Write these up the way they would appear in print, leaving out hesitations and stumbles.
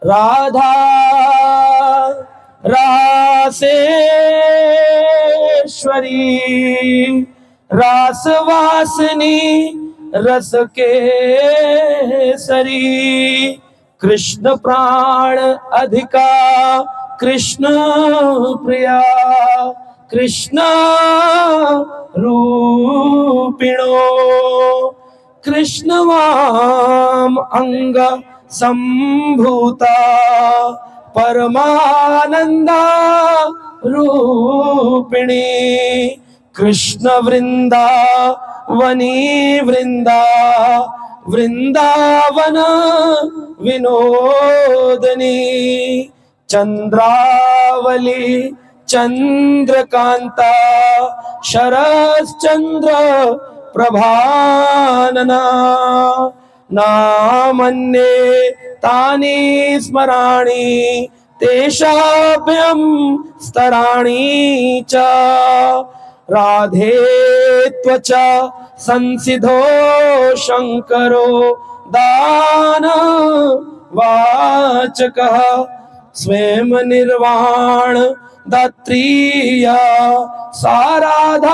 राधा रासेश्वरी रास वासनी रस केसरी कृष्ण प्राण अधिका कृष्ण प्रिया कृष्ण रूपिणो कृष्ण वाम अंग संभूता परमानंदा रूपिणी कृष्ण वृंदावनी वृंदावन विनोदनी चंद्रावली चंद्रकांता शरश्चंद्र प्रभानना नामन्ये तानि स्मराणि तेषाभ्यं स्तराणि च राधे त्वचा संसिधो शंकरो दान वाचकः स्वयं निर्वाण दात्रीया साराधा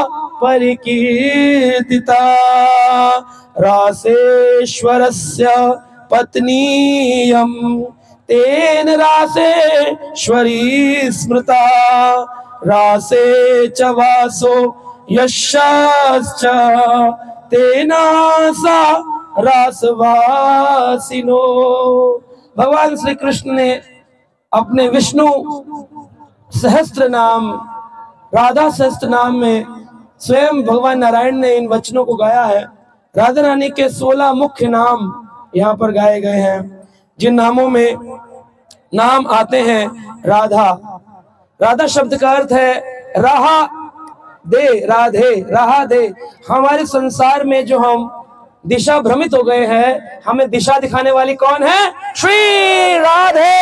परिकीर्तिता रासेश्वरस्य पत्नीयं तेन रासेश्वरी स्मृता रासे च वासो यश्च तेना सा रासवासिनो। भगवान श्री कृष्ण ने अपने विष्णु सहस्त्र नाम राधा सहस्त्र नाम में स्वयं भगवान नारायण ने इन वचनों को गाया है। राधा रानी के 16 मुख्य नाम यहाँ पर गाए गए हैं, जिन नामों में नाम आते हैं राधा। राधा शब्द का अर्थ है राहा दे, राधे, राहा दे। हमारे संसार में जो हम दिशा भ्रमित हो गए हैं, हमें दिशा दिखाने वाली कौन है? श्री राधे।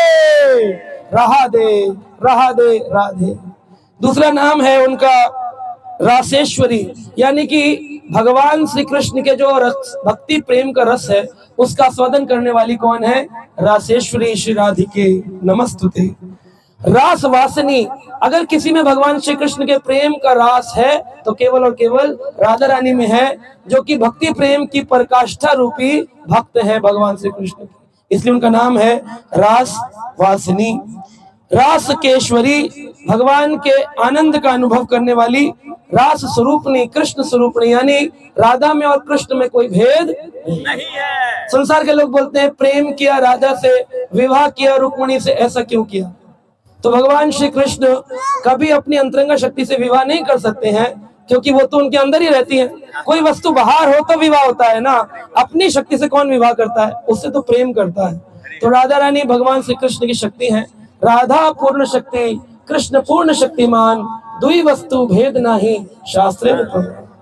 राहा दे, राहा दे, राधे। दूसरा नाम है उनका रासेश्वरी, यानी कि भगवान श्री कृष्ण के जो रस, भक्ति प्रेम का रस है, उसका स्वादन करने वाली कौन है? रासेश्वरी श्री राधिके नमस्तुते। रास वासनी, अगर किसी में भगवान श्री कृष्ण के प्रेम का रास है तो केवल और केवल राधा रानी में है, जो कि भक्ति प्रेम की प्रकाष्ठा रूपी भक्त है भगवान श्री कृष्ण की, इसलिए उनका नाम है रास वासनी। रास केश्वरी, भगवान के आनंद का अनुभव करने वाली। रास स्वरूपनी, कृष्ण स्वरूपनी, यानी राधा में और कृष्ण में कोई भेद नहीं है। संसार के लोग बोलते हैं प्रेम किया राधा से, विवाह किया रुक्मिणी से, ऐसा क्यों किया? तो भगवान श्री कृष्ण कभी अपनी अंतरंग शक्ति से विवाह नहीं कर सकते हैं, क्योंकि वो तो उनके अंदर ही रहती है। कोई वस्तु बाहर हो तो विवाह होता है ना, अपनी शक्ति से कौन विवाह करता है? उससे तो प्रेम करता है। तो राधा रानी भगवान श्री कृष्ण की शक्ति है। राधा पूर्ण शक्ति, कृष्ण पूर्ण शक्तिमान, दुई वस्तु भेद नाही शास्त्रे में।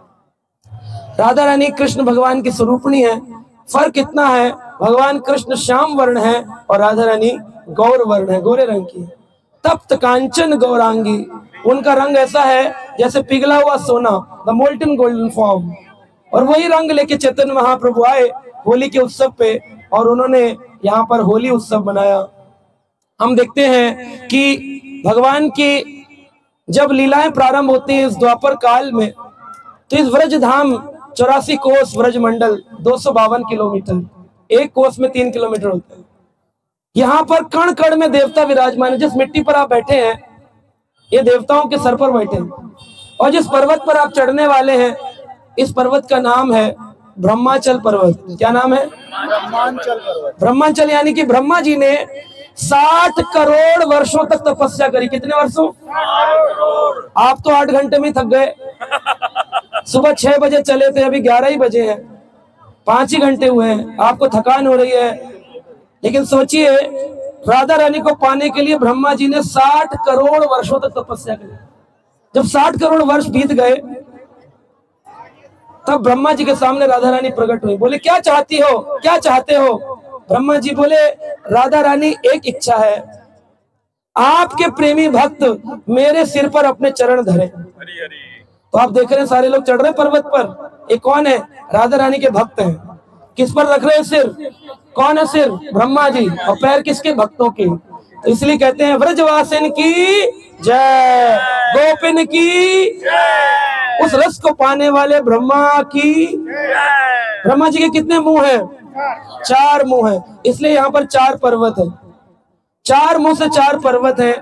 राधा रानी कृष्ण भगवान की स्वरूपणी है। फर्क इतना है, भगवान कृष्ण श्याम वर्ण है और राधा रानी गौर वर्ण है, गोरे रंग की। तप्त कांचन गौरांगी, उनका रंग ऐसा है जैसे पिघला हुआ सोना, द मोल्टन गोल्डन फॉर्म। और वही रंग लेके चैतन्य महाप्रभु आए होली के उत्सव पे, और उन्होंने यहाँ पर होली उत्सव मनाया। हम देखते हैं कि भगवान की जब लीलाएं प्रारंभ होती हैं इस द्वापर काल में, तो इस व्रज धाम 84 कोस व्रज मंडल 252 किलोमीटर, एक कोस में 3 किलोमीटर होते हैं। यहाँ पर कण कण में देवता विराजमान है। जिस मिट्टी पर आप बैठे हैं ये देवताओं के सर पर बैठे हैं, और जिस पर्वत पर आप चढ़ने वाले हैं इस पर्वत का नाम है ब्रह्माचल पर्वत। क्या नाम है? ब्रह्मांचल पर्वत। ब्रह्मांचल यानी कि ब्रह्मा जी ने 60 करोड़ वर्षों तक तपस्या करी। कितने वर्षों? 60 करोड़। आप तो 8 घंटे में थक गए। सुबह 6 बजे चले थे, अभी 11 ही बजे हैं, 5 ही घंटे हुए हैं, आपको थकान हो रही है। लेकिन सोचिए, राधा रानी को पाने के लिए ब्रह्मा जी ने 60 करोड़ वर्षों तक तपस्या करी। जब 60 करोड़ वर्ष बीत गए तब ब्रह्मा जी के सामने राधा रानी प्रकट हुई। बोले क्या चाहती हो, क्या चाहते हो? ब्रह्मा जी बोले राधा रानी एक इच्छा है, आपके प्रेमी भक्त मेरे सिर पर अपने चरण धरे। तो आप देख रहे हैं सारे लोग चढ़ रहे पर्वत पर। ये कौन है? राधा रानी के भक्त हैं। किस पर रख रहे हैं सिर? कौन है सिर? ब्रह्मा जी। और पैर किसके? भक्तों के। तो इसलिए कहते हैं व्रजवासिन की जय, गोपिन की जय, उस रस को पाने वाले ब्रह्मा की जय। ब्रह्मा जी के कितने मुंह हैं? 4 मुंह हैं, इसलिए यहाँ पर 4 पर्वत है। 4 मुंह से 4 पर्वत है।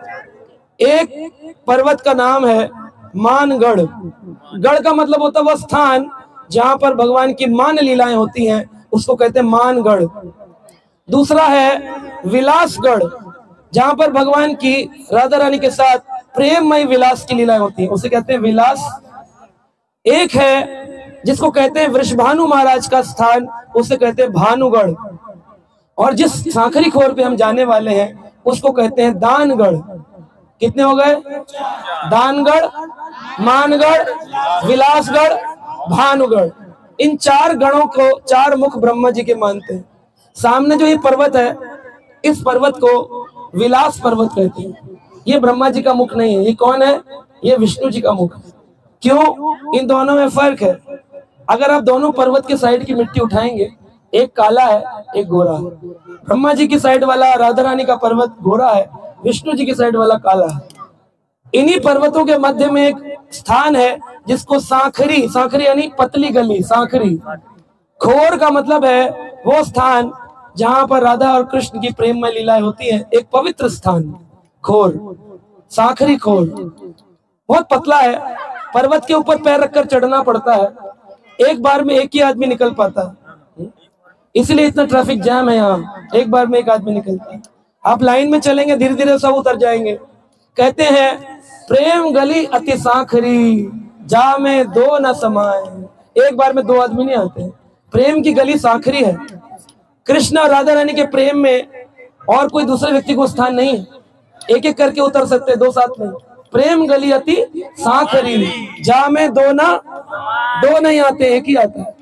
एक पर्वत का नाम है मानगढ़। गढ़ का मतलब होता है वह स्थान जहां पर भगवान की मान लीलाएं होती हैं, उसको कहते हैं मानगढ़। दूसरा है विलासगढ़, जहां पर भगवान की राधा रानी के साथ प्रेममय विलास की लीलाएं होती हैं, उसे कहते हैं विलास। एक है जिसको कहते हैं वृषभानु महाराज का स्थान, उसे कहते हैं भानुगढ़। और जिस सांखरी खोर पे हम जाने वाले हैं उसको कहते हैं दानगढ़। कितने हो गए? दानगढ़, मानगढ़, विलासगढ़, भानुगढ़। इन 4 गणों को 4 मुख ब्रह्मा जी के मानते हैं। सामने जो ये पर्वत है, इस पर्वत को विलास पर्वत कहते हैं। ये ब्रह्मा जी का मुख नहीं है। ये कौन है? ये विष्णु जी का मुख है। क्यों? इन दोनों में फर्क है। अगर आप दोनों पर्वत के साइड की मिट्टी उठाएंगे, एक काला है, एक गोरा है। ब्रह्मा जी की साइड वाला राधा रानी का पर्वत गोरा है, विष्णु जी की साइड वाला काला है। इन्हीं पर्वतों के मध्य में एक स्थान है जिसको सांखरी, सांखरी यानी पतली गली, सांखरी। खोर का मतलब है वो स्थान जहां पर राधा और कृष्ण की प्रेममय लीलाएं होती हैं। एक पवित्र स्थान, खोर, सांखरी खोर। बहुत पतला है, पर्वत के ऊपर पैर रखकर चढ़ना पड़ता है। एक बार में एक ही आदमी निकल पाता है, इसलिए इतना ट्रैफिक जाम है यहाँ। एक बार में एक आदमी निकलता है। आप लाइन में चलेंगे, धीरे धीरे सब उतर जाएंगे। कहते हैं प्रेम गली अति सांखरी, जा में 2 न समाए। एक बार में 2 आदमी नहीं आते। प्रेम की गली सांखरी है। कृष्ण और राधा रानी के प्रेम में और कोई दूसरे व्यक्ति को स्थान नहीं है। एक एक करके उतर सकते, 2 साथ नहीं। प्रेम गली अति सांखरी, जा में 2 नहीं आते, एक ही आता है।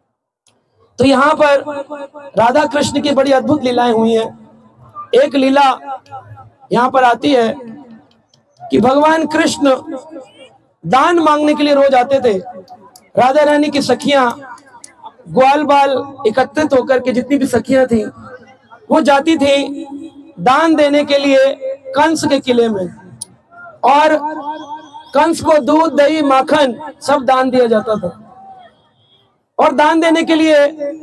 तो यहाँ पर राधा कृष्ण की बड़ी अद्भुत लीलाएं हुई हैं। एक लीला यहाँ पर आती है कि भगवान कृष्ण दान मांगने के लिए रोज आते थे। राधा रानी की सखियां ग्वाल बाल एकत्रित होकर के, जितनी भी सखियां थी, वो जाती थी दान देने के लिए कंस के किले में। और कंस को दूध, दही, माखन सब दान दिया जाता था। और दान देने के लिए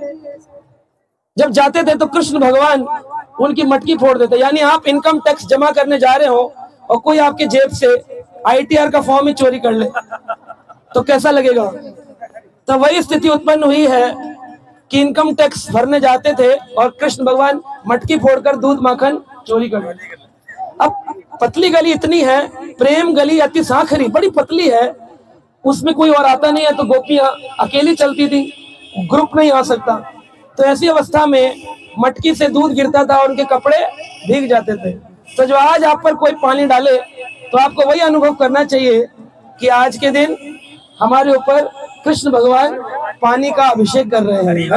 जब जाते थे तो कृष्ण भगवान उनकी मटकी फोड़ देते। यानी आप इनकम टैक्स जमा करने जा रहे हो और कोई आपके जेब से ITR का फॉर्म ही चोरी कर ले तो कैसा लगेगा? तो वही स्थिति उत्पन्न हुई है कि इनकम टैक्स भरने जाते थे और कृष्ण भगवान मटकी फोड़कर दूध माखन चोरी कर लेते। अब पतली गली इतनी है, प्रेम गली अति सांखरी, बड़ी पतली है, उसमें कोई और आता नहीं है, तो गोपियां अकेली चलती थी, ग्रुप नहीं आ सकता। तो ऐसी अवस्था में मटकी से दूध गिरता था और उनके कपड़े भीग जाते थे। तो जो आज आप पर कोई पानी डाले तो आपको वही अनुभव करना चाहिए कि आज के दिन हमारे ऊपर कृष्ण भगवान पानी का अभिषेक कर रहे हैं।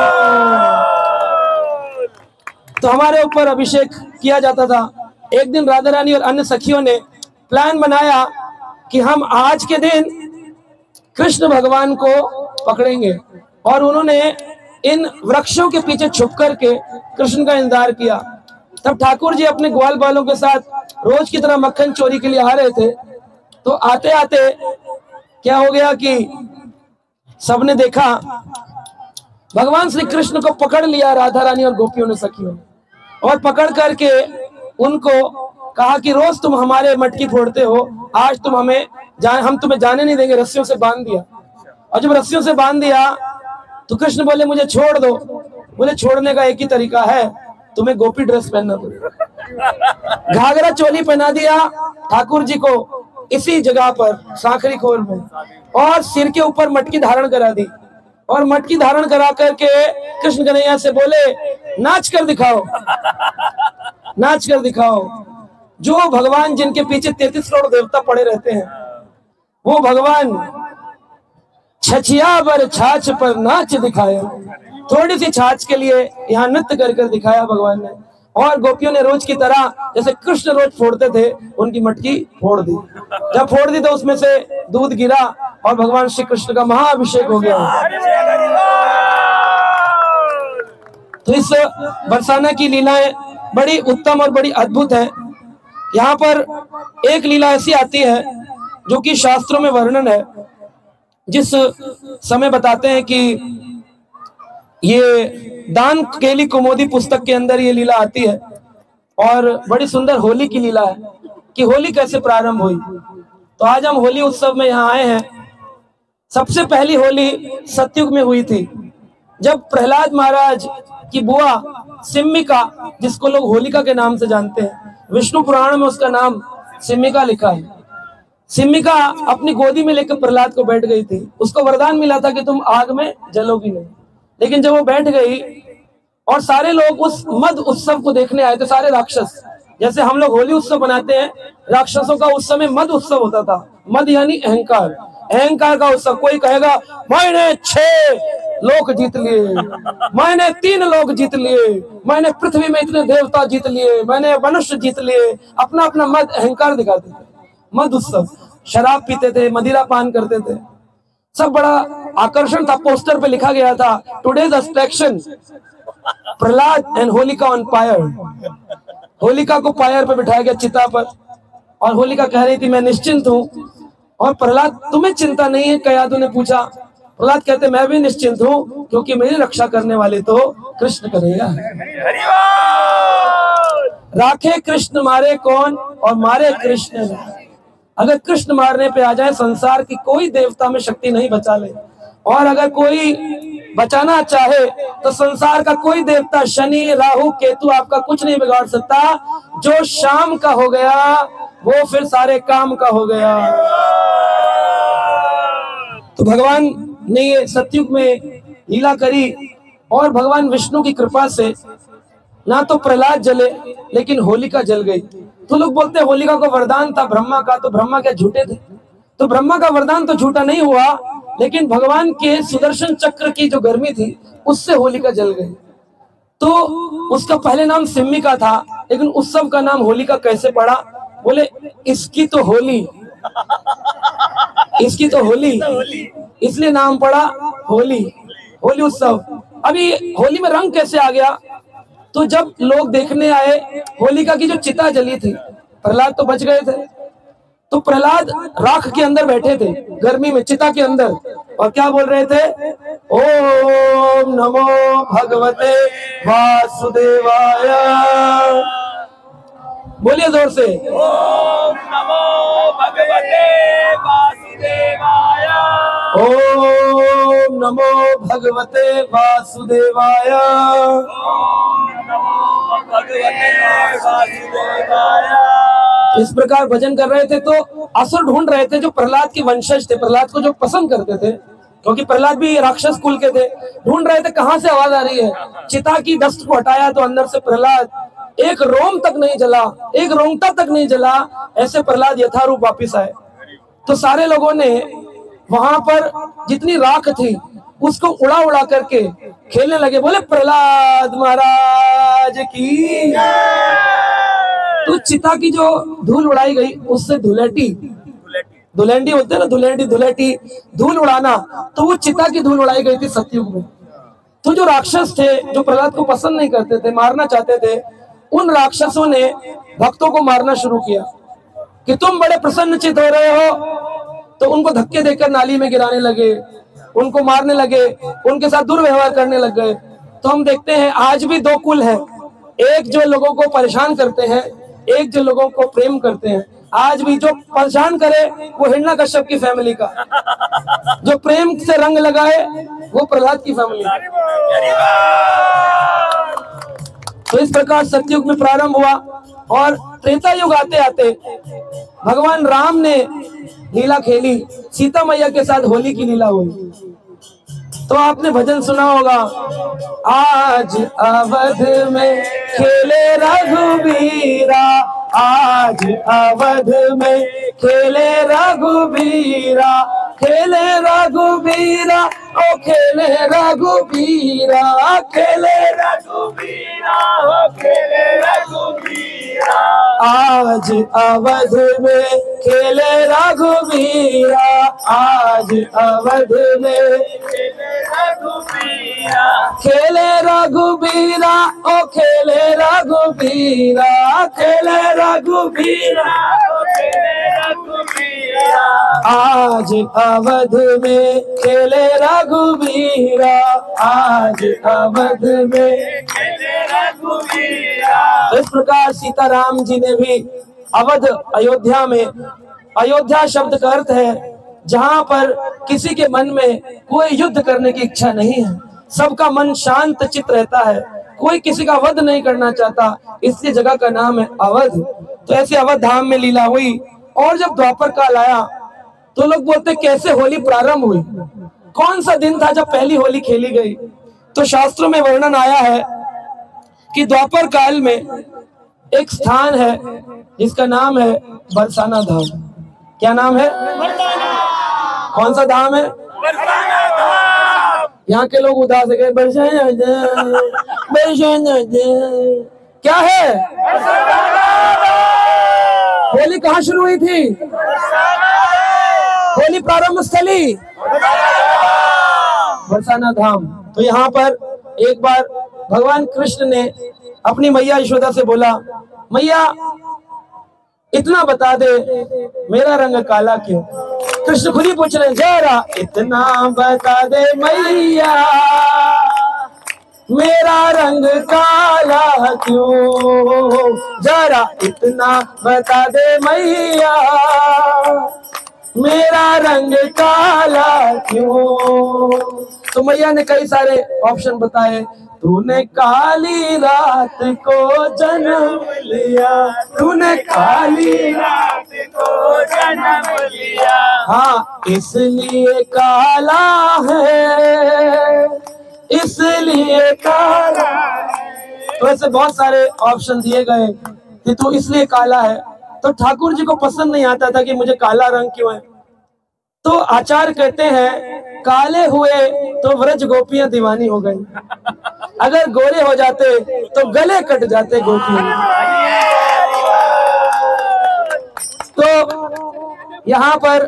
तो हमारे ऊपर अभिषेक किया जाता था। एक दिन राधा रानी और अन्य सखियों ने प्लान बनाया कि हम आज के दिन कृष्ण भगवान को पकड़ेंगे, और उन्होंने इन वृक्षों के पीछे छुप करके कृष्ण का इंतजार किया। तब ठाकुर जी अपने ग्वाल बालों के साथ रोज की तरह मक्खन चोरी के लिए आ रहे थे। तो आते आते क्या हो गया कि सबने देखा भगवान श्री कृष्ण को पकड़ लिया राधा रानी और गोपियों ने, सखियों ने, और पकड़ करके उनको कहा कि रोज तुम हमारे मटकी फोड़ते हो, आज तुम हमें हम तुम्हें जाने नहीं देंगे। रस्सियों से बांध दिया। और जब रस्सियों से बांध दिया तो कृष्ण बोले मुझे छोड़ दो। बोले छोड़ने का एक ही तरीका है, तुम्हें गोपी ड्रेस पहनना पड़ेगा। घाघरा चोली पहना दिया ठाकुर जी को इसी जगह पर सांखरी खोर में, और सिर के ऊपर मटकी धारण करा दी। और मटकी धारण करा करके कृष्ण कन्हैया से बोले नाच कर दिखाओ, नाच कर दिखाओ। जो भगवान जिनके पीछे 33 करोड़ देवता पड़े रहते हैं, वो भगवान छछिया पर छाछ पर नाच दिखाया। थोड़ी सी छाछ के लिए यहाँ नृत्य कर कर दिखाया भगवान ने। और गोपियों ने रोज की तरह जैसे कृष्ण रोज फोड़ते थे उनकी मटकी फोड़ दी। जब फोड़ दी तो उसमें से दूध गिरा और भगवान श्री कृष्ण का महाअभिषेक हो गया। तो इस बरसाना की लीलाएं बड़ी उत्तम और बड़ी अद्भुत है। यहाँ पर एक लीला ऐसी आती है जो कि शास्त्रों में वर्णन है, जिस समय बताते हैं कि ये दान केली कुमोदी पुस्तक के अंदर ये लीला आती है और बड़ी सुंदर होली की लीला है कि होली कैसे प्रारंभ हुई। तो आज हम होली उत्सव में यहाँ आए हैं। सबसे पहली होली सतयुग में हुई थी, जब प्रहलाद महाराज की बुआ सिम्मिका, जिसको लोग होलिका के नाम से जानते हैं, विष्णु पुराण में उसका नाम सिम्मिका लिखा है। सिम्मिका अपनी गोदी में लेकर प्रहलाद को बैठ गई थी। उसको वरदान मिला था कि तुम आग में जलोगी नहीं। लेकिन जब वो बैठ गई और सारे लोग उस मद उत्सव को देखने आए थे, सारे राक्षस, जैसे हम लोग होली उत्सव बनाते हैं, राक्षसों का उस समय मद उत्सव होता था। मद यानी अहंकार, अहंकार का उत्सव। कोई कहेगा मैंने 6 लोक जीत लिए, मैंने 3 लोक जीत लिए, मैंने पृथ्वी में इतने देवता जीत लिए, मैंने मनुष्य जीत लिए। अपना अपना मद अहंकार दिखाते थे। मद उत्सव, शराब पीते थे, मदिरा पान करते थे, सब बड़ा आकर्षण था। पोस्टर पे लिखा गया था today's attraction Prahlad and Holika on fire. Holika को फायर पे बिठाया गया, चिता पर, और होलिका कह रही थी मैं निश्चिंत हूँ। और प्रहलाद तुम्हें चिंता नहीं है? कयादु ने पूछा। प्रहलाद कहते मैं भी निश्चिंत हूँ, क्योंकि मेरी रक्षा करने वाले तो कृष्ण करेगा। राखे कृष्ण मारे कौन, और मारे कृष्ण। अगर कृष्ण मारने पे आ जाए, संसार की कोई देवता में शक्ति नहीं बचा ले। और अगर कोई बचाना चाहे तो संसार का कोई देवता, शनि, राहु, केतु आपका कुछ नहीं बिगाड़ सकता। जो शाम का हो गया वो फिर सारे काम का हो गया। तो भगवान ने ये सतयुग में लीला करी और भगवान विष्णु की कृपा से ना तो प्रहलाद जले, लेकिन होलिका जल गई। तो लोग बोलते हैं होलिका को वरदान था ब्रह्मा का, तो ब्रह्मा क्या झूठे थे? तो ब्रह्मा का वरदान तो झूठा नहीं हुआ, लेकिन भगवान के सुदर्शन चक्र की जो गर्मी थी उससे होलिका जल गई। तो उसका पहले नाम सिम्मिका था, लेकिन उत्सव का नाम होलिका कैसे पड़ा? बोले इसकी तो होली, इसकी तो होली, इसलिए नाम पड़ा होली, होली उत्सव। अभी होली में रंग कैसे आ गया? तो जब लोग देखने आए, होलिका की जो चिता जली थी, प्रहलाद तो बच गए थे, तो प्रहलाद राख के अंदर बैठे थे, गर्मी में चिता के अंदर, और क्या बोल रहे थे? ओम नमो भगवते वासुदेवाय। बोलिए जोर से, ओम नमो भगवते वासुदेवाय। ओम नमो भगवते वासुदेवाय। इस प्रकार भजन कर रहे थे। तो असुर ढूंढ रहे थे जो प्रहलाद के वंशज थे, प्रहलाद को जो पसंद करते थे, क्योंकि प्रहलाद भी राक्षस कुल के थे। ढूंढ रहे थे कहां से आवाज आ रही है। चिता की डस्ट को हटाया तो अंदर से प्रहलाद, एक रोम तक नहीं जला, एक रोंगटा तक नहीं जला, ऐसे प्रहलाद यथारूप वापिस आए। तो सारे लोगों ने वहां पर जितनी राख थी उसको उड़ा उड़ा करके खेलने लगे। बोले प्रहलाद महाराज की। तो चिता की जो धूल उड़ाई गई उससे धुलेटी, धुलेंडी होते हैं ना, धुलेंडी, धुलेटी, धूल उड़ाना, तो वो चिता की धूल उड़ाई गई थी सतयुग में। तो जो राक्षस थे, जो प्रहलाद को पसंद नहीं करते थे, मारना चाहते थे, उन राक्षसों ने भक्तों को मारना शुरू किया कि तुम बड़े प्रसन्नचित हो रहे हो। तो उनको धक्के देकर नाली में गिराने लगे, उनको मारने लगे, उनके साथ दुर्व्यवहार करने लग गए। तो हम देखते हैं आज भी 2 कुल हैं, एक जो लोगों को परेशान करते हैं, एक जो लोगों को प्रेम करते हैं। आज भी जो परेशान करे वो हिरण्यकश्यप की फैमिली का, जो प्रेम से रंग लगाए वो प्रहलाद की फैमिली। तो इस प्रकार सतयुग में प्रारंभ हुआ और त्रेता युग आते आते भगवान राम ने लीला खेली, सीता मैया के साथ होली की लीला हुई। तो आपने भजन सुना होगा, आज अवध में खेले रघुबीरा, आज अवध में खेले रघुबीरा, खेले रघुबीरा, ओ खेले रघुबीरा, खेले रघुबीरा, ओ खेले रघुबीरा। आज अवध में खेले रघुबीरा, आज अवध में खेले रघुबीरा। खेले रघुबीरा ओ खेले रघुबीरा, खेले रघुबीरा ओ खेले रघुबीरा, आज अवध में खेले रघुबीरा, आज अवध में खेले रघुबीरा। तो इस प्रकार सीताराम जी ने भी अवध अयोध्या में, अयोध्या शब्द का अर्थ है जहां पर किसी के मन में कोई युद्ध करने की इच्छा नहीं है, सबका मन शांत चित्त रहता है, कोई किसी का वध नहीं करना चाहता, इसलिए जगह का नाम है अवध। तो ऐसे अवध धाम में लीला हुई। और जब द्वापर काल आया तो लोग बोलते कैसे होली प्रारंभ हुई, कौन सा दिन था जब पहली होली खेली गई। तो शास्त्रों में वर्णन आया है कि द्वापर काल में एक स्थान है जिसका नाम है बरसाना धाम। क्या नाम है? कौन सा धाम है? यहाँ के लोग उदास है, बरसाना धाम, बरसाना धाम। क्या है? होली कहाँ शुरू हुई थी? होली प्रारंभ स्थली बरसाना धाम। तो यहाँ पर एक बार भगवान कृष्ण ने अपनी मैया यशोदा से बोला, मैया इतना बता दे मेरा रंग काला क्यों। कृष्ण खुद ही पूछ रहे, जरा इतना बता दे मैया मेरा रंग काला क्यों, जरा इतना बता दे मैया मेरा रंग काला क्यों। तो मैया ने कई सारे ऑप्शन बताए। तूने काली रात को जन्म लिया, तूने काली रात को जन्म लिया, हाँ इसलिए काला है, इसलिए काला है। तो ऐसे बहुत सारे ऑप्शन दिए गए कि तू इसलिए काला है। तो ठाकुर जी को पसंद नहीं आता था कि मुझे काला रंग क्यों है। तो आचार्य कहते हैं काले हुए तो व्रज गोपियां दीवानी हो गई, अगर गोरे हो जाते तो गले कट जाते गोपियों। तो यहाँ पर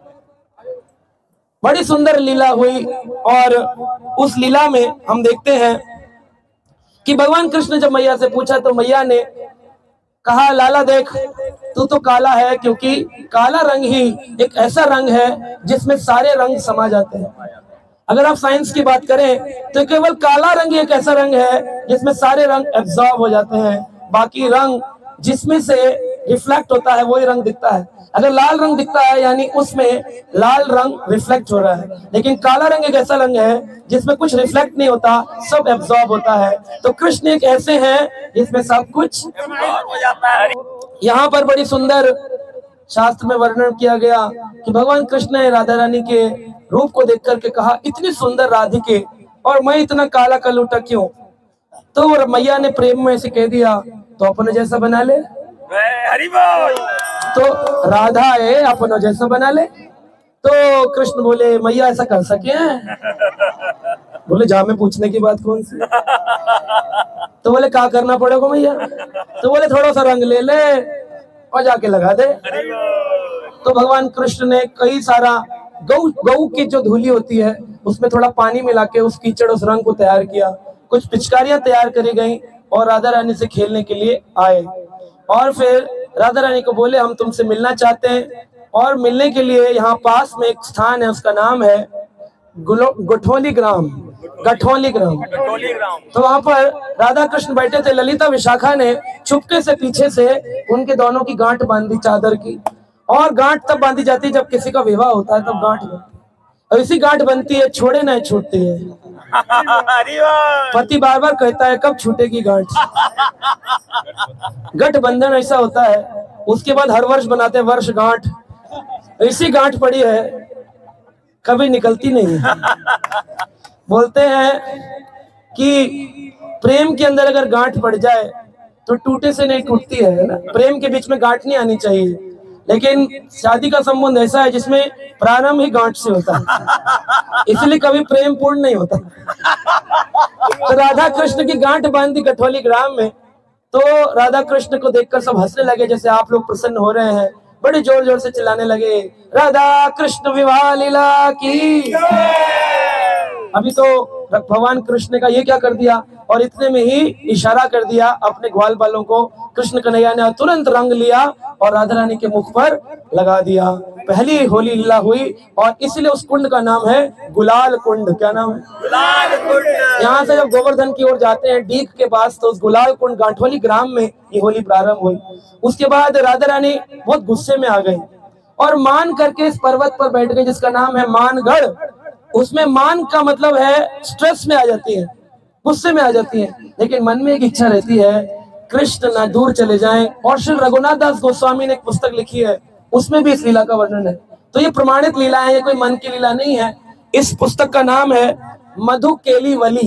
बड़ी सुंदर लीला हुई और उस लीला में हम देखते हैं कि भगवान कृष्ण जब मैया से पूछा तो मैया ने कहा, लाला देख तू तो काला है, क्योंकि काला रंग ही एक ऐसा रंग है जिसमें सारे रंग समा जाते हैं। अगर आप साइंस की बात करें तो केवल काला रंग ही एक ऐसा रंग है जिसमें सारे रंग एब्जॉर्ब हो जाते हैं, बाकी रंग जिसमें से रिफ्लेक्ट होता है वही रंग दिखता है। अगर लाल रंग दिखता है यानी उसमें लाल रंग रिफ्लेक्ट हो रहा है, लेकिन काला रंग एक ऐसा रंग है जिसमें कुछ रिफ्लेक्ट नहीं होता, सब एब्जॉर्ब होता है। तो कृष्ण एक ऐसे हैं जिसमें सब कुछ हो जाता है। यहाँ पर बड़ी सुंदर शास्त्र में वर्णन किया गया कि भगवान कृष्ण ने राधा रानी के रूप को देख करके कहा, इतनी सुंदर राधिके और मैं इतना काला कलूटा क्यों। तो मैया ने प्रेम में से कह दिया, तो अपने जैसा बना ले। हरि बोल। तो राधा है अपनों जैसा बना ले। तो कृष्ण बोले, मैया ऐसा कर सके हैं? बोले जा में पूछने की बात कौन सी। तो बोले क्या करना पड़ेगा मैया? तो बोले थोड़ा सा रंग ले ले और जाके लगा दे। तो भगवान कृष्ण ने कई सारा गऊ की जो धूली होती है उसमें थोड़ा पानी मिला के उस कीचड़ उस रंग को तैयार किया, कुछ पिचकारियां तैयार करी गई और राधा रानी से खेलने के लिए आए। और फिर राधा रानी को बोले, हम तुमसे मिलना चाहते हैं। और मिलने के लिए यहाँ पास में एक स्थान है, उसका नाम है गठोली ग्राम, गठोली ग्राम। तो वहां पर राधा कृष्ण बैठे थे। ललिता विशाखा ने चुपके से पीछे से उनके दोनों की गांठ बांधी चादर की। और गांठ तब बांधी जाती है जब किसी का विवाह होता है, तब गांठ बनती है। और इसी गांठ बनती है, छोड़े ना छूटती है। पति बार बार कहता है कब छूटेगी गांठ। गठबंधन ऐसा होता है। उसके बाद हर वर्ष बनाते हैं वर्ष गांठ। ऐसी गांठ पड़ी है, कभी निकलती नहीं है। बोलते हैं कि प्रेम के अंदर अगर गांठ पड़ जाए तो टूटे से नहीं टूटती है ना। प्रेम के बीच में गांठ नहीं आनी चाहिए, लेकिन शादी का संबंध ऐसा है जिसमें प्रारंभ ही गांठ से होता है, इसलिए कभी प्रेम पूर्ण नहीं होता। तो राधा कृष्ण की गांठ बांधी गठोली ग्राम में। तो राधा कृष्ण को देखकर सब हंसने लगे, जैसे आप लोग प्रसन्न हो रहे हैं। बड़े जोर जोर से चिल्लाने लगे, राधा कृष्ण विवाह लीला की। अभी तो भगवान कृष्ण ने कहा ये क्या कर दिया, और इतने में ही इशारा कर दिया अपने ग्वाल बालों को। कृष्ण कन्हैया ने तुरंत रंग लिया और राधा रानी के मुख पर लगा दिया। पहली होली लीला हुई और इसलिए उस कुंड का नाम है गुलाल कुंड। क्या नाम है? गुलाल कुंड। यहाँ से जब गोवर्धन की ओर जाते हैं डीक के पास, तो उस गुलाल कुंड गांठोली ग्राम में ये होली प्रारंभ हुई। उसके बाद राधा रानी बहुत गुस्से में आ गई और मान करके इस पर्वत पर बैठ गई जिसका नाम है मानगढ़। उसमें मान का मतलब है स्ट्रेस में आ जाती है, गुस्से में आ जाती है, लेकिन मन में एक इच्छा रहती है कृष्ण ना दूर चले जाएं। और श्री रघुनाथ दास गोस्वामी ने एक पुस्तक लिखी है, उसमें भी इस लीला का वर्णन है। तो ये प्रमाणित लीला है, ये कोई मन की लीला नहीं है। इस पुस्तक का नाम है मधु केलीवली।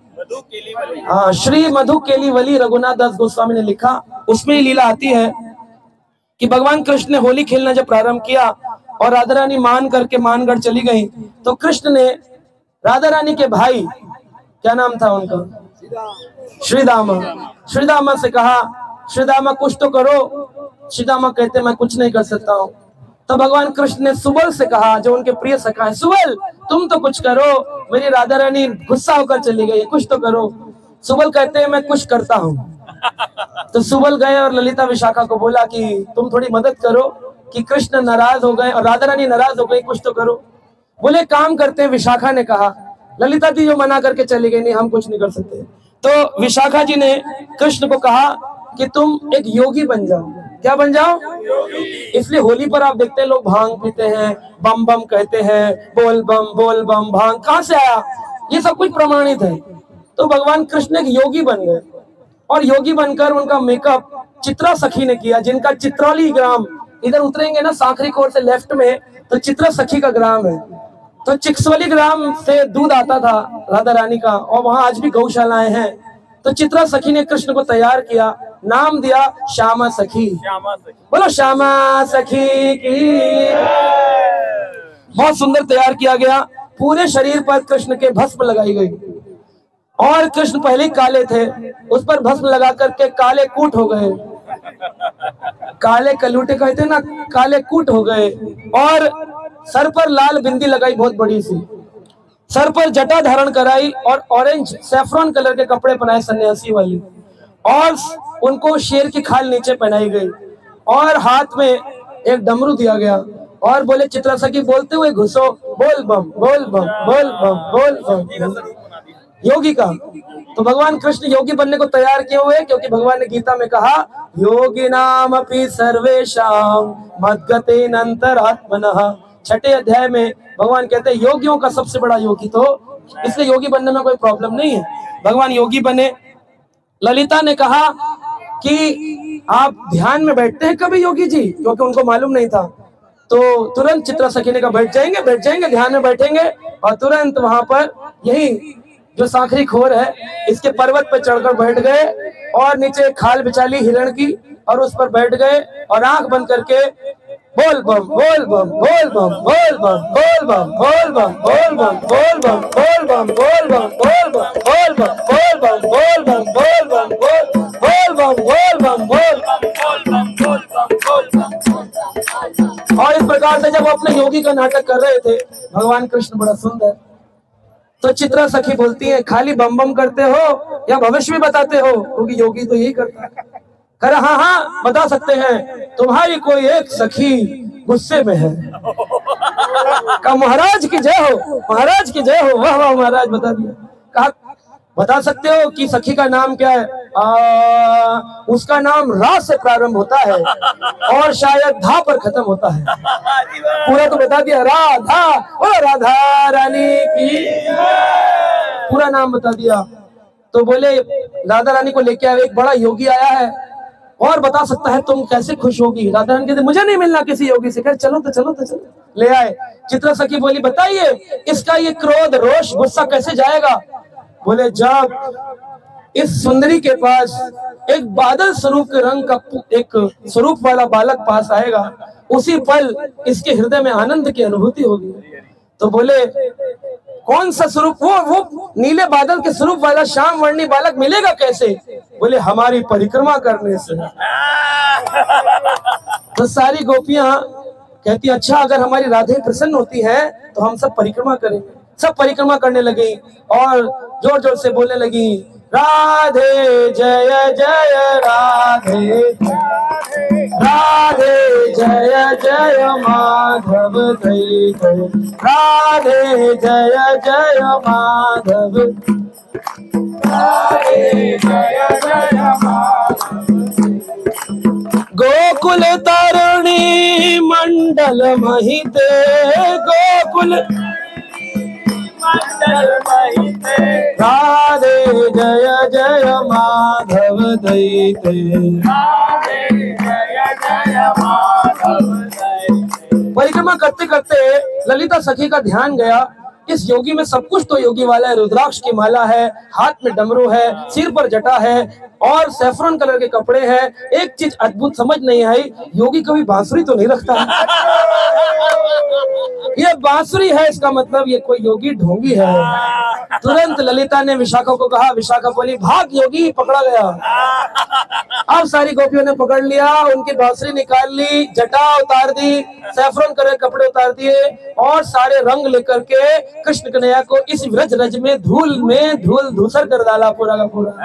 हाँ, श्री मधु केलीवली रघुनाथ दास गोस्वामी ने लिखा। उसमें लीला आती है कि भगवान कृष्ण ने होली खेलना जब प्रारंभ किया और राधा रानी मान करके मानगढ़ चली गई, तो कृष्ण ने राधा रानी के भाई, क्या नाम था उनका, श्रीदामा, श्रीदामा से कहा श्रीदामा कुछ तो करो। श्रीदामा कहते मैं कुछ नहीं कर सकता हूँ। तो भगवान कृष्ण ने सुबल से कहा, जो उनके प्रिय सखा है, सुबल तुम तो कुछ करो, मेरी राधा रानी गुस्सा होकर चली गई, कुछ तो करो। सुबल कहते हैं मैं कुछ करता हूँ। तो सुबल गए और ललिता विशाखा को बोला कि तुम थोड़ी मदद करो कि कृष्ण नाराज हो गए और राधा रानी नाराज हो गई, कुछ तो करो। बोले काम करते हैं। विशाखा ने कहा, ललिता जी जो मना करके चली गई, नहीं हम कुछ नहीं कर सकते। तो विशाखा जी ने कृष्ण को कहा कि तुम एक योगी बन जाओ। क्या बन जाओ? इसलिए होली पर आप देखते हैं लोग भांग पीते हैं, बम बम कहते हैं, बोल बम भांग कहाँ से आया? ये सब कुछ प्रमाणित है। तो भगवान कृष्ण एक योगी बन गए और योगी बनकर उनका मेकअप चित्रा सखी ने किया, जिनका चित्रौली ग्राम, इधर उतरेंगे ना सांकरी कोर से लेफ्ट में, तो चित्रा सखी का ग्राम है। तो चिक्सवली ग्राम से दूध आता था राधा रानी का, और वहां आज भी गौशालाएं हैं। तो चित्रा सखी ने कृष्ण को तैयार किया, नाम दिया श्यामा सखी। बोलो श्यामा सखी की। बहुत सुंदर तैयार किया गया। पूरे शरीर पर कृष्ण के भस्म लगाई गई और कृष्ण पहले ही काले थे, उस पर भस्म लगा करके काले कूट हो गए। काले कलूटे कहते हैं ना, काले कूट हो गए। और सर पर लाल बिंदी लगाई बहुत बड़ी सी, सर पर जटा धारण कराई और ऑरेंज सैफरन कलर के कपड़े पहनाए सन्यासी वाली, और उनको शेर की खाल नीचे पहनाई गई और हाथ में एक डमरू दिया गया और बोले चित्रा सखी बोलते हुए घुसो, बोल बम बोल बम बोल बम बोल बम। योगी का। तो भगवान कृष्ण योगी बनने को तैयार किए हुए, क्योंकि भगवान ने गीता में कहा योगी नाम अपि सर्वेषां मद्गतेन अंतरात्मनः। छठे अध्याय में भगवान कहते हैं योगियों का सबसे बड़ा योगी, तो इसलिए योगी बनने में कोई प्रॉब्लम नहीं है। भगवान योगी बने। ललिता ने कहा कि आप ध्यान में बैठते हैं कभी योगी जी, क्योंकि उनको मालूम नहीं था। तो तुरंत चित्रा सखी ने कहा बैठ जाएंगे ध्यान में बैठेंगे। और तुरंत वहां पर यही जो सांखरी खोर है इसके पर्वत पर चढ़कर बैठ गए और नीचे खाल बिछा ली हिरण की और उस पर बैठ गए और आंख बंद करके बोल बम बोल बम बोल बम बोल बम बोल बम बोल बम बोल बम बोल बम बोल बम बोल बम बोल बम बोल बम बोल बम बोल बम बोल बम बोल बम बोल बम बोल बम। और इस प्रकार से जब अपने योगी का नाटक कर रहे थे भगवान कृष्ण बड़ा सुंदर, तो चित्रा सखी बोलती है खाली बम बम करते हो या भविष्य भी बताते हो? क्योंकि योगी तो यही करता है। कहा हाँ बता सकते हैं, तुम्हारी कोई एक सखी गुस्से में है। कहा महाराज की जय हो, महाराज की जय हो। वाह वाह महाराज, बता दिया। कहा बता सकते हो कि सखी का नाम क्या है? उसका नाम रा से प्रारंभ होता है और शायद धा पर खत्म होता है। पूरा तो बता दिया, राधा, ओ राधा रानी की, पूरा नाम बता दिया। तो बोले राधा रानी को लेके आए, एक बड़ा योगी आया है और बता सकता है तुम कैसे खुश होगी। राधा रानी कहते मुझे नहीं मिलना किसी योगी से। कहे चलो तो चलो तो चलो, ले आए। चित्रा सखी बोली बताइए इसका ये क्रोध रोष गुस्सा कैसे जाएगा? बोले जब इस सुंदरी के पास एक बादल स्वरूप के रंग का एक स्वरूप वाला बालक पास आएगा, उसी पल इसके हृदय में आनंद की अनुभूति होगी। तो बोले कौन सा स्वरूप? वो नीले बादल के स्वरूप वाला श्याम वर्णी बालक मिलेगा कैसे? बोले हमारी परिक्रमा करने से। तो सारी गोपियां कहती अच्छा अगर हमारी राधे प्रसन्न होती है तो हम सब परिक्रमा करेंगे। सब परिक्रमा करने लगी और जोर जोर से बोलने लगी, राधे जय जय राधे, राधे जय जय माधव जय जय, राधे जय जय माधव, राधे जय जय माधव। गोकुल तारिणी मंडल महिते, गोकुल मंडल महिते, राधे जय जय माधव दैते, राधे जय जय माधव दैते। परिक्रमा करते करते ललिता सखी का ध्यान गया, इस योगी में सब कुछ तो योगी वाला है, रुद्राक्ष की माला है, हाथ में डमरू है, सिर पर जटा है और सैफरन कलर के कपड़े हैं। एक चीज अद्भुत समझ नहीं आई, योगी कभी बांसुरी तो नहीं रखता है। ये बांसुरी है, इसका मतलब ये कोई योगी ढोंगी है। तुरंत ललिता ने विशाखा को कहा, विशाखा बोली, भाग योगी, पकड़ा गया। अब सारी गोपियों ने पकड़ लिया, उनकी बांसुरी निकाल ली, जटा उतार दी, सैफरन कलर कपड़े उतार दिए और सारे रंग लेकर के कृष्ण कन्हैया को इस व्रज रज में धूल धूसर कर डाला पूरा का पूरा।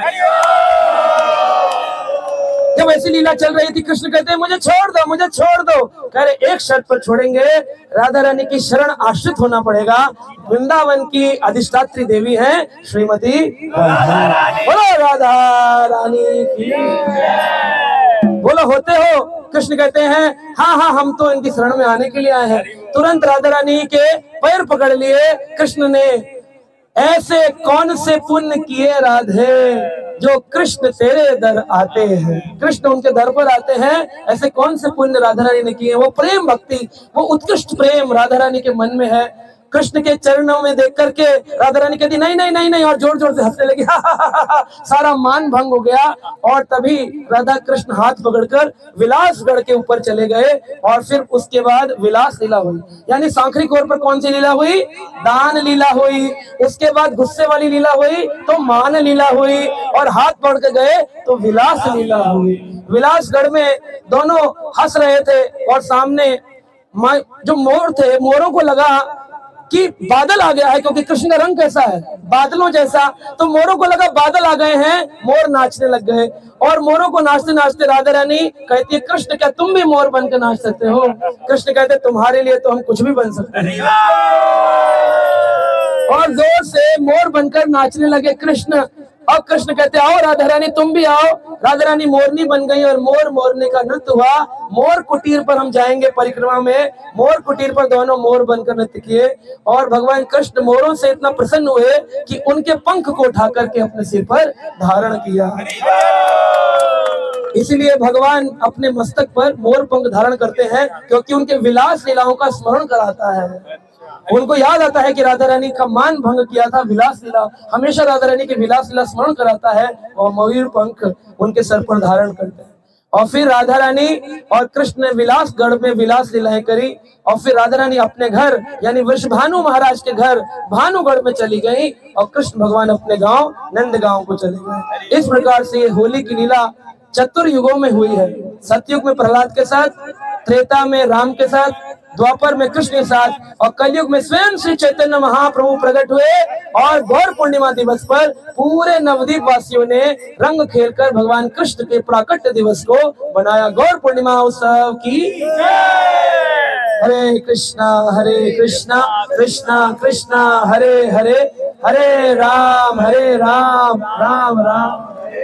जब ऐसी लीला चल रही थी, कृष्ण कहते हैं, मुझे छोड़ दो, मुझे छोड़ दो। कह रहे, एक शर्त पर छोड़ेंगे, राधा रानी की शरण आश्रित होना पड़ेगा। वृंदावन की अधिष्ठात्री देवी हैं श्रीमती बोलो राधा रानी की, बोलो होते हो। कृष्ण कहते हैं, हाँ हाँ, हम तो इनकी शरण में आने के लिए आए हैं। तुरंत राधा रानी के पैर पकड़ लिए कृष्ण ने। ऐसे कौन से पुण्य किए राधे जो कृष्ण तेरे दर आते हैं, कृष्ण उनके दर पर आते हैं, ऐसे कौन से पुण्य राधा रानी ने किए। वो प्रेम भक्ति, वो उत्कृष्ट प्रेम राधा रानी के मन में है। कृष्ण के चरणों में देख करके राधा रानी कहती, नहीं नहीं नहीं नहीं, और जोर जोर से हंसने लगी। सारा मान भंग हो गया। और तभी राधा कृष्ण हाथ पकड़कर विलासगढ़ के ऊपर चले गए और फिर उसके बाद विलास लीला हुई। यानी सांखरी कोर पर कौन सी लीला हुई? दान लीला हुई। उसके बाद गुस्से वाली लीला हुई तो मान लीला हुई, और हाथ पकड़ के गए तो विलास लीला हुई। विलासगढ़ में दोनों हंस रहे थे और सामने जो मोर थे, मोरों को लगा कि बादल आ गया है, क्योंकि कृष्ण का रंग कैसा है, बादलों जैसा। तो मोरों को लगा बादल आ गए हैं, मोर नाचने लग गए। और मोरों को नाचते नाचते राधा रानी कहती है, कृष्ण क्या तुम भी मोर बनकर नाच सकते हो? कृष्ण कहते, तुम्हारे लिए तो हम कुछ भी बन सकते हैं। और जोर से मोर बनकर नाचने लगे कृष्ण। और कृष्ण कहते, आओ राधा रानी तुम भी आओ। राधा रानी मोरनी बन गई और मोर मोरने का नृत्य हुआ। मोर कुटीर पर हम जाएंगे परिक्रमा में। मोर कुटीर पर दोनों मोर बनकर नृत्य किए और भगवान कृष्ण मोरों से इतना प्रसन्न हुए कि उनके पंख को उठा करके अपने सिर पर धारण किया। इसीलिए भगवान अपने मस्तक पर मोर पंख धारण करते हैं, क्योंकि उनके विलास लीलाओं का स्मरण कराता है। उनको याद आता है कि राधा रानी का मान भंग किया था विलास लीला। हमेशा राधा रानी के विलास लीला स्मरण कराता है और मयूर पंख उनके सर पर धारण करते हैं। और फिर राधा रानी और कृष्ण ने विलासगढ़ में विलास लीलाएं करी। और फिर राधा रानी अपने घर यानी वृषभानु महाराज के घर भानुगढ़ में चली गई और कृष्ण भगवान अपने गांव नंदगांव को चले गए। इस प्रकार से ये होली की लीला चतुर्युगों में हुई है। सतयुग में प्रहलाद के साथ, त्रेता में राम के साथ, द्वापर में कृष्ण के साथ, और कलयुग में स्वयं श्री चैतन्य महाप्रभु प्रकट हुए। और गौर पूर्णिमा दिवस पर पूरे नवद्वीप वासियों ने रंग खेलकर भगवान कृष्ण के प्राकट्य दिवस को बनाया। गौर पूर्णिमा उत्सव की हरे कृष्णा कृष्णा कृष्णा हरे हरे, हरे राम राम राम।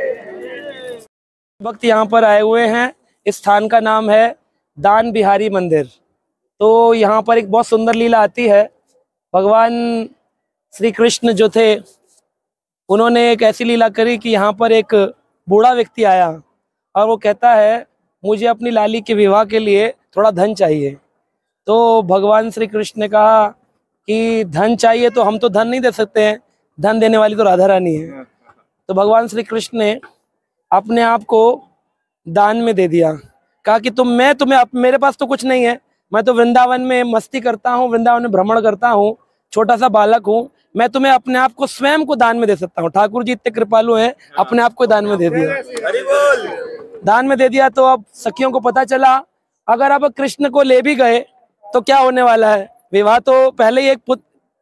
भक्त यहाँ पर आए हुए हैं। इस स्थान का नाम है दान बिहारी मंदिर। तो यहाँ पर एक बहुत सुंदर लीला आती है। भगवान श्री कृष्ण जो थे उन्होंने एक ऐसी लीला करी कि यहाँ पर एक बूढ़ा व्यक्ति आया और वो कहता है, मुझे अपनी लाली के विवाह के लिए थोड़ा धन चाहिए। तो भगवान श्री कृष्ण ने कहा कि धन चाहिए तो हम तो धन नहीं दे सकते हैं, धन देने वाली तो राधा रानी है। तो भगवान श्री कृष्ण ने अपने आप को दान में दे दिया। कहा कि मेरे पास तो कुछ नहीं है, मैं तो वृंदावन में मस्ती करता हूँ, वृंदावन में भ्रमण करता हूँ, छोटा सा बालक हूँ, मैं तुम्हें अपने आप को स्वयं को दान में दे सकता हूँ। ठाकुर जी इतने कृपालु हैं, अपने आप को दान में दे दिया। दान में दे दिया। तो अब सखियों को पता चला अगर अब कृष्ण को ले भी गए तो क्या होने वाला है। विवाह तो पहले ही एक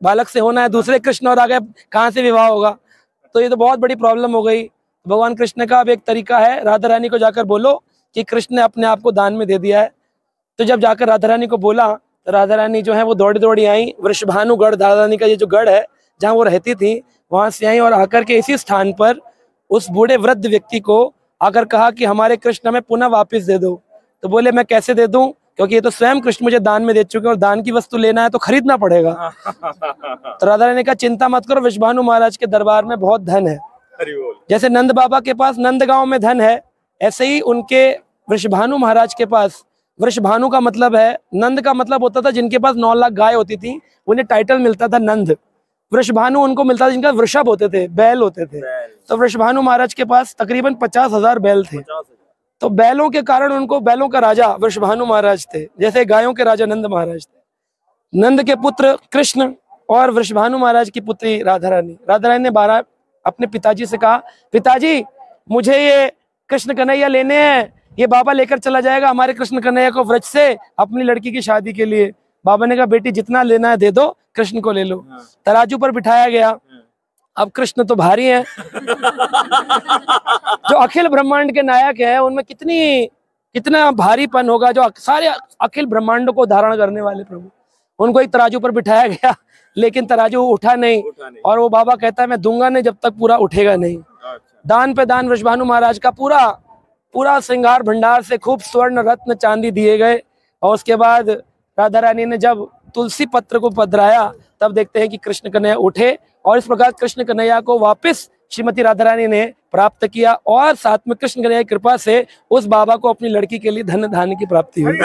बालक से होना है, दूसरे कृष्ण और आगे कहाँ से विवाह होगा? तो ये तो बहुत बड़ी प्रॉब्लम हो गई। भगवान कृष्ण का अब एक तरीका है, राधा रानी को जाकर बोलो कि कृष्ण ने अपने आप को दान में दे दिया है। तो जब जाकर राधा रानी को बोला तो राधा रानी जो है वो दौड़ी दौड़ी आई, वृषभानुगढ़ राधा रानी का ये जो गढ़ है जहाँ वो रहती थी वहां से आई, और आकर के इसी स्थान पर उस बूढ़े वृद्ध व्यक्ति को आकर कहा कि हमारे कृष्ण हमें पुनः वापस दे दो। तो बोले मैं कैसे दे दूं, क्योंकि ये तो स्वयं कृष्ण मुझे दान में दे चुके हैं और दान की वस्तु लेना है तो खरीदना पड़ेगा। तो राधा रानी का चिंता मत करो, वृषभानु महाराज के दरबार में बहुत धन है। जैसे नंद बाबा के पास नंदगांव में धन है, ऐसे ही उनके वृषभानु महाराज के पास, वृषभानु का मतलब है, नंद का मतलब होता था जिनके पास 9 लाख गाय होती थी उन्हें टाइटल मिलता था नंद। वृषभानु उनको मिलता था जिनका वृषभ होते थे, बैल होते थे। तो वृषभानु महाराज के पास तकरीबन 50,000 बैल थे। तो बैलों के कारण उनको बैलों का राजा वृषभानु महाराज थे, जैसे गायों के राजा नंद महाराज थे। नंद के पुत्र कृष्ण और वृषभानु महाराज की पुत्री राधा रानी। राधा रानी ने अपने पिताजी से कहा, पिताजी मुझे ये कृष्ण कन्हैया लेने हैं, ये बाबा लेकर चला जाएगा हमारे कृष्ण कन्हैया को व्रज से अपनी लड़की की शादी के लिए। बाबा ने कहा बेटी जितना लेना है दे दो, कृष्ण को ले लो। तराजू पर बिठाया गया। अब कृष्ण तो भारी हैं जो अखिल ब्रह्मांड के नायक है उनमें कितना भारीपन होगा, जो सारे अखिल ब्रह्मांडों को धारण करने वाले प्रभु। उनको एक तराजू पर बिठाया गया लेकिन तराजू उठा नहीं, और वो बाबा कहता है मैं दूंगा नहीं जब तक पूरा उठेगा नहीं। दान पे दान वृषभानु महाराज का पूरा श्रृंगार भंडार से खूब स्वर्ण रत्न चांदी दिए गए। और उसके बाद राधा रानी ने जब तुलसी पत्र को पधराया तब देखते हैं कि कृष्ण कन्हैया उठे, और इस प्रकार कृष्ण कन्हैया को वापस श्रीमती राधा रानी ने प्राप्त किया, और साथ में कृष्ण कन्हैया की कृपा से उस बाबा को अपनी लड़की के लिए धन धान्य की प्राप्ति हुई।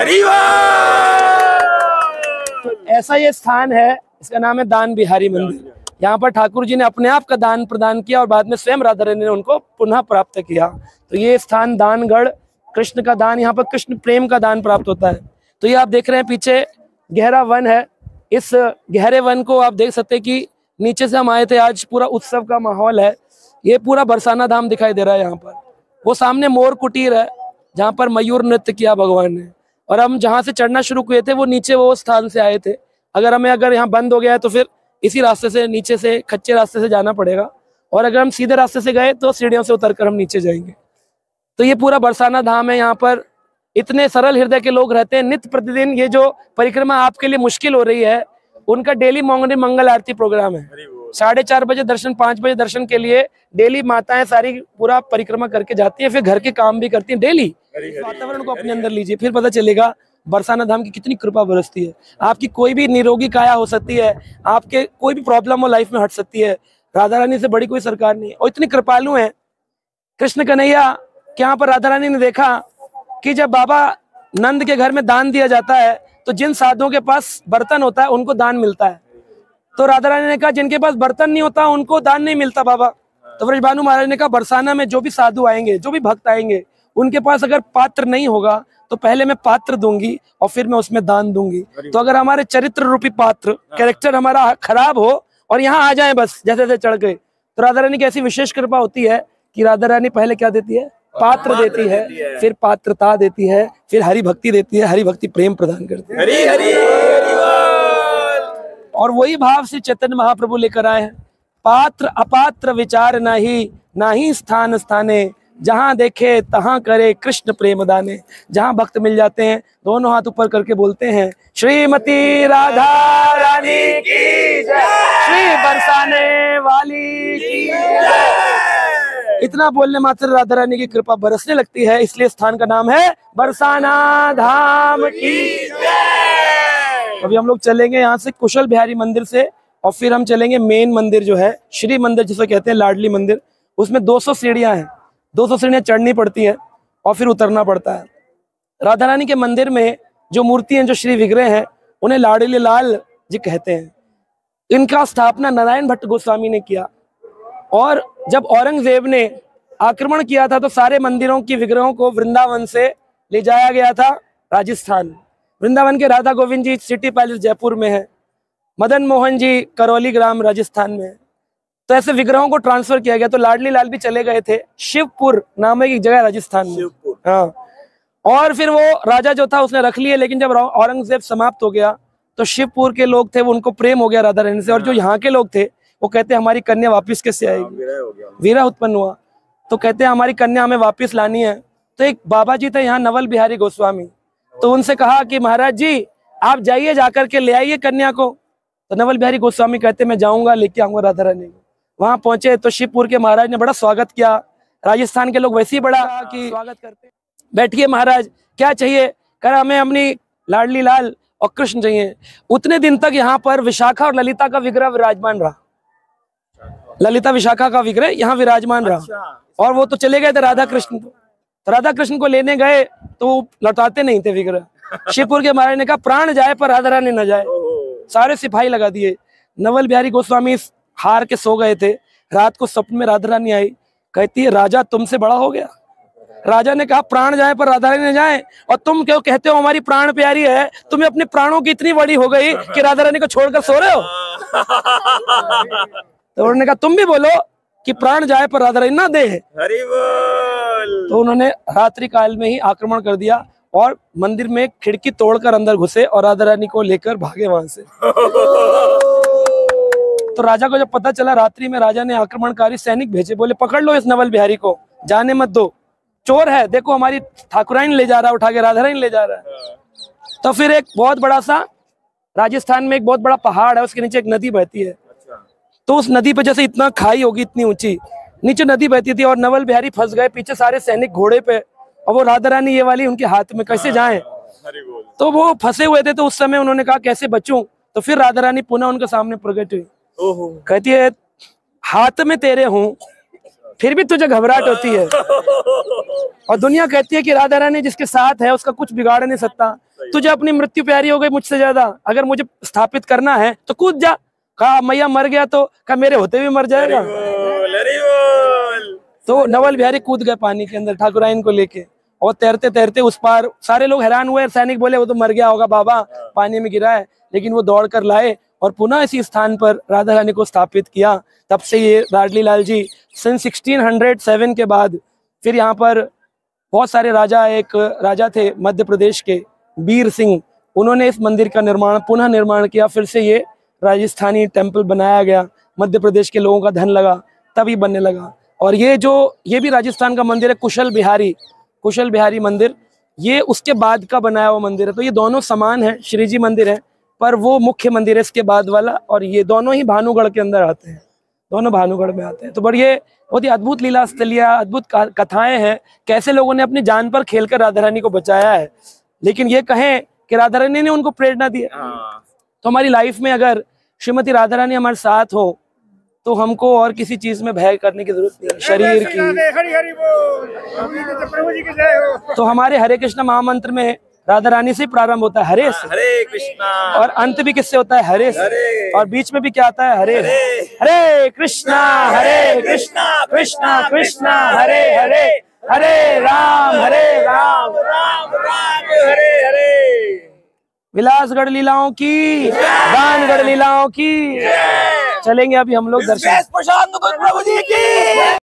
तो ऐसा ये स्थान है, इसका नाम है दान बिहारी मंदिर। यहाँ पर ठाकुर जी ने अपने आप का दान प्रदान किया और बाद में स्वयं राधा रानी ने उनको पुनः प्राप्त किया। तो ये स्थान दानगढ़, कृष्ण का दान, यहाँ पर कृष्ण प्रेम का दान प्राप्त होता है। तो ये आप देख रहे हैं पीछे गहरा वन है। इस गहरे वन को आप देख सकते हैं कि नीचे से हम आए थे, आज पूरा उत्सव का माहौल है। ये पूरा बरसाना धाम दिखाई दे रहा है यहाँ पर। वो सामने मोर कुटीर है जहाँ पर मयूर नृत्य किया भगवान ने। और हम जहाँ से चढ़ना शुरू किए थे वो नीचे वो स्थान से आए थे। अगर यहाँ बंद हो गया है तो फिर इसी रास्ते से नीचे से कच्चे रास्ते से जाना पड़ेगा, और अगर हम सीधे रास्ते से गए तो सीढ़ियों से उतरकर हम नीचे जाएंगे। तो ये पूरा बरसाना धाम है। यहाँ पर इतने सरल हृदय के लोग रहते हैं। नित्य प्रतिदिन ये जो परिक्रमा आपके लिए मुश्किल हो रही है, उनका daily morning Mangal Aarti programme है। 4:30 बजे दर्शन, 5 बजे दर्शन के लिए डेली माताएं सारी पूरा परिक्रमा करके जाती है, फिर घर के काम भी करती हैं डेली। वातावरण को अपने अंदर लीजिए, फिर पता चलेगा बरसाना धाम की कितनी कृपा बरसती है। आपकी कोई भी निरोगी काया हो सकती है, आपके कोई भी प्रॉब्लम हो लाइफ में हट सकती है। राधा रानी से बड़ी कोई सरकार नहीं है, और इतनी कृपालु है कृष्ण कन्हैया। यहाँ पर राधा रानी ने देखा कि जब बाबा नंद के घर में दान दिया जाता है तो जिन साधुओं के पास बर्तन होता है उनको दान मिलता है। तो राधा रानी ने कहा जिनके पास बर्तन नहीं होता उनको दान नहीं मिलता बाबा। तो वृषभानु महाराज ने कहा बरसाना में जो भी साधु आएंगे, जो भी भक्त आएंगे, उनके पास अगर पात्र नहीं होगा तो पहले मैं पात्र दूंगी और फिर मैं उसमें दान दूंगी। तो अगर हमारे चरित्र रूपी पात्र, कैरेक्टर हमारा खराब हो और यहाँ आ जाए बस जैसे जैसे चढ़ गए, तो राधा रानी की ऐसी विशेष कृपा होती है कि राधा रानी पहले क्या देती है? पात्र देती है, फिर पात्रता देती है, फिर हरि भक्ति देती है, हरि भक्ति प्रेम प्रदान करती है। हरि हरि और वही भाव से चैतन्य महाप्रभु लेकर आए हैं। पात्र अपात्र विचार नाही स्थान स्थाने, जहां देखे तहां करे कृष्ण प्रेम दाने। जहां भक्त मिल जाते हैं दोनों हाथ ऊपर करके बोलते हैं श्रीमती राधा रानी की जय, श्री बरसाने वाली की जय। इतना बोलने मात्र राधा रानी की कृपा बरसने लगती है, इसलिए स्थान का नाम है बरसाना धाम की जय। अभी हम लोग चलेंगे यहाँ से कुशल बिहारी मंदिर से, और फिर हम चलेंगे मेन मंदिर जो है श्री मंदिर जिसे कहते हैं, लाडली मंदिर। उसमें 200 सीढ़ियां हैं, 200 सीढ़ियां चढ़नी पड़ती है और फिर उतरना पड़ता है। राधा रानी के मंदिर में जो मूर्ति हैं, जो श्री विग्रह हैं, उन्हें लाडली लाल जी कहते हैं। इनका स्थापना नारायण भट्ट गोस्वामी ने किया, और जब औरंगजेब ने आक्रमण किया था तो सारे मंदिरों की विग्रहों को वृंदावन से ले जाया गया था राजस्थान। वृंदावन के राधा गोविंद जी सिटी पैलेस जयपुर में है, मदन मोहन जी करौली ग्राम राजस्थान में है। तो ऐसे विग्रहों को ट्रांसफर किया गया। तो लाडली लाल भी चले गए थे शिवपुर नाम की जगह राजस्थान में। हाँ, और फिर वो राजा जो था उसने रख लिए, लेकिन जब औरंगजेब समाप्त हो गया तो शिवपुर के लोग थे वो उनको प्रेम हो गया राधा रानी से, और जो यहाँ के लोग थे वो कहते हमारी कन्या वापस कैसे आएगी, वीरा उत्पन्न हुआ। तो कहते हैं हमारी कन्या हमें वापस लानी है। तो एक बाबा जी थे यहाँ नवल बिहारी गोस्वामी, तो उनसे कहा कि महाराज जी आप जाइए जाकर के ले आइए कन्या को। तो नवल बिहारी गोस्वामी कहते मैं जाऊंगा लेके आऊंगा राधा रानी को। वहां पहुंचे तो शिवपुर के महाराज ने बड़ा स्वागत किया। राजस्थान के लोग वैसे ही बड़ा कि स्वागत करते, बैठिए महाराज क्या चाहिए, कह रहा हमें अपनी लाडली लाल और कृष्ण चाहिए। उतने दिन तक यहाँ पर विशाखा और ललिता का विग्रह विराजमान रहा, ललिता विशाखा का विग्रह यहाँ विराजमान रहा, और वो तो चले गए थे राधा कृष्ण को। तो राधा कृष्ण को लेने गए तो वो लौटाते नहीं थे विग्रह। शिवपुर के महाराज ने कहा प्राण जाए पर राधा रानी न जाए, सारे सिपाही लगा दिए। नवल बिहारी गोस्वामी हार के सो गए थे। रात को स्वप्न में राधा रानी आई, कहती है राजा तुमसे बड़ा हो गया। राजा ने कहा प्राण जाए पर राधा रानी न जाए, और तुम क्यों कहते हो हमारी प्राण प्यारी है, तुम्हें अपने प्राणों की इतनी बड़ी हो गई कि राधा रानी को छोड़कर सो रहे हो। तो उन्होंने कहा तुम भी बोलो कि प्राण जाए पर राधा रानी ना दे। हरि बोल। तो उन्होंने रात्रि काल में ही आक्रमण कर दिया और मंदिर में खिड़की तोड़कर अंदर घुसे और राधा रानी को लेकर भागे वहां से। तो राजा को जब पता चला, रात्रि में राजा ने आक्रमणकारी सैनिक भेजे, बोले पकड़ लो इस नवल बिहारी को, जाने मत दो, चोर है, देखो हमारी ठाकुराइन ले जा रहा है, उठा के राधा रानी ले जा रहा है। तो फिर एक बहुत बड़ा सा राजस्थान में एक बहुत बड़ा पहाड़ है, उसके नीचे एक नदी बहती है। तो उस नदी पे जैसे इतना खाई होगी इतनी ऊंची, नीचे नदी बहती थी और नवल बिहारी फंस गए, पीछे सारे सैनिक घोड़े पे और वो राधा रानी ये वाली उनके हाथ में, कैसे जाएं। तो वो फंसे हुए थे। तो उस समय उन्होंने कहा कैसे बचूं। तो फिर राधा रानी पुनः उनके सामने प्रकट हुई, कहती है हाथ में तेरे हूं फिर भी तुझे घबराहट होती है। और दुनिया कहती है कि राधा रानी जिसके साथ है उसका कुछ बिगाड़ नहीं सकता। तुझे अपनी मृत्यु प्यारी हो गई मुझसे ज्यादा, अगर मुझे स्थापित करना है तो कूद जा। कहा मैया मर गया तो कहा मेरे होते भी मर जाएगा। तो नवल बिहारी कूद गए पानी के अंदर ठाकुराइन को लेके, और तैरते तैरते उस पार। सारे लोग हैरान हुए, सैनिक बोले वो तो मर गया होगा बाबा, पानी में गिरा है। लेकिन वो दौड़ कर लाए और पुनः इसी स्थान पर राधा रानी को स्थापित किया। तब से ये लाडली लाल जी सन 1607 के बाद फिर यहाँ पर बहुत सारे राजा, एक राजा थे मध्य प्रदेश के बीर सिंह, उन्होंने इस मंदिर का निर्माण पुनः निर्माण किया। फिर से ये राजस्थानी टेम्पल बनाया गया, मध्य प्रदेश के लोगों का धन लगा तभी बनने लगा। और ये भी राजस्थान का मंदिर है कुशल बिहारी मंदिर, ये उसके बाद का बनाया हुआ मंदिर है। तो ये दोनों समान है, श्री जी मंदिर है, पर वो मुख्य मंदिर है इसके बाद वाला, और ये दोनों ही भानुगढ़ के अंदर आते हैं, दोनों भानुगढ़ में आते हैं। तो बड़ी बहुत ही अद्भुत लीला स्थलिया, अद्भुत कथाएं हैं, कैसे लोगों ने अपनी जान पर खेलकर राधा रानी को बचाया है। लेकिन ये कहें कि राधा रानी ने उनको प्रेरणा दी है। तो हमारी लाइफ में अगर श्रीमती राधा रानी हमारे साथ हो तो हमको और किसी चीज में भय करने की जरूरत नहीं है, शरीर की। तो हमारे हरे कृष्ण महामंत्र में राधा रानी से प्रारंभ होता है, हरे से, हरे कृष्णा, और अंत भी किससे होता है, हरे से, और बीच में भी क्या आता है, हरे। हरे कृष्णा कृष्णा कृष्णा हरे हरे, हरे राम राम राम हरे हरे। विलासगढ़ लीलाओं की, दानगढ़ लीलाओं की। चलेंगे अभी हम लोग दर्शन। प्रशांत प्रभु जी की।